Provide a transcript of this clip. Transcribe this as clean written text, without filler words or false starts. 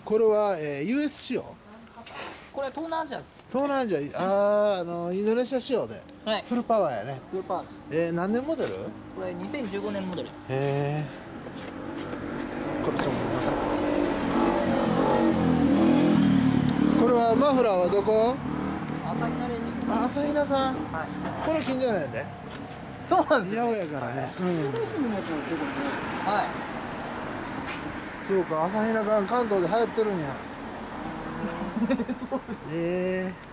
これは、US 仕様。 これは東南アジアです。 東南アジア、インドネシア仕様で、 はい。 フルパワーやね。 フルパワーです。 何年モデル？ これ2015年モデルです。 へえ。これそうごめんなさい。これはマフラーはどこ？ 朝比奈レジン。 あ、朝比奈さん。 はい。 この近所なんやで。 そうなんですよ。 八百やからね。うん。 はい。 そうか、朝比奈が関東で流行ってるんや。 そうです。 ええ。